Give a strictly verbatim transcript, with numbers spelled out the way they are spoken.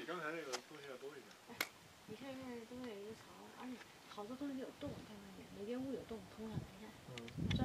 刚才那个东西要多一点。 哎，你看看都有一个槽，而且好多东西有洞，看看没？每间屋有洞通上，你看。嗯。